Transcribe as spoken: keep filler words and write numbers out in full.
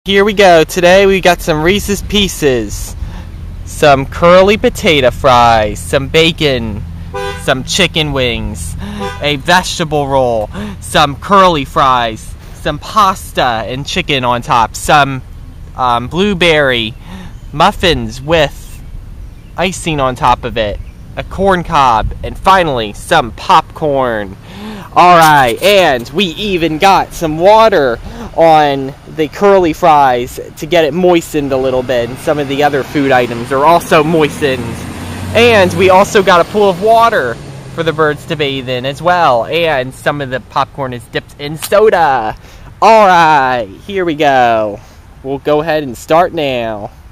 Here we go. Today we got some Reese's Pieces, some curly potato fries, some bacon, some chicken wings, a vegetable roll, some curly fries, some pasta and chicken on top, some um, blueberry muffins with icing on top of it, a corn cob, and finally some popcorn. Alright, and we even got some water on the curly fries to get it moistened a little bit, and some of the other food items are also moistened. And we also got a pool of water for the birds to bathe in as well, and some of the popcorn is dipped in soda. Alright, here we go. We'll go ahead and start now.